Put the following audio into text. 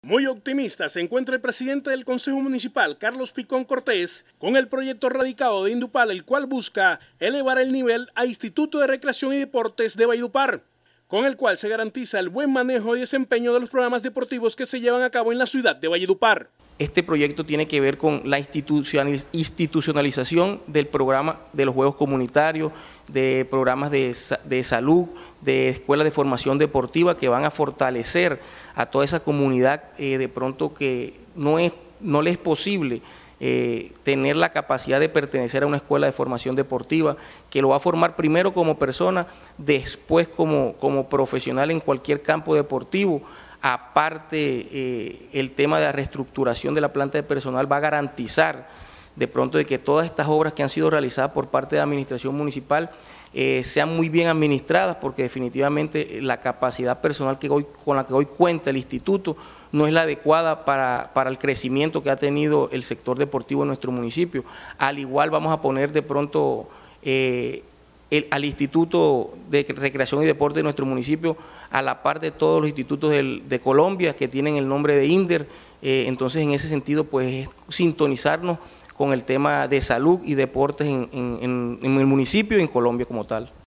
Muy optimista se encuentra el presidente del Consejo Municipal, Carlos Picón Cortés, con el proyecto radicado de Indupal, el cual busca elevar el nivel a Instituto de Recreación y Deportes de Valledupar, con el cual se garantiza el buen manejo y desempeño de los programas deportivos que se llevan a cabo en la ciudad de Valledupar. Este proyecto tiene que ver con la institucionalización del programa de los juegos comunitarios, de programas de salud, de escuelas de formación deportiva que van a fortalecer a toda esa comunidad de pronto que no le es posible tener la capacidad de pertenecer a una escuela de formación deportiva, que lo va a formar primero como persona, después como profesional en cualquier campo deportivo. Aparte, el tema de la reestructuración de la planta de personal va a garantizar de pronto de que todas estas obras que han sido realizadas por parte de la administración municipal sean muy bien administradas, porque definitivamente la capacidad personal con la que hoy cuenta el instituto no es la adecuada para el crecimiento que ha tenido el sector deportivo en nuestro municipio. Al igual vamos a poner de pronto al Instituto de Recreación y Deporte de nuestro municipio a la par de todos los institutos de Colombia que tienen el nombre de INDER. Entonces, en ese sentido, pues es sintonizarnos con el tema de salud y deportes en el municipio y en Colombia como tal.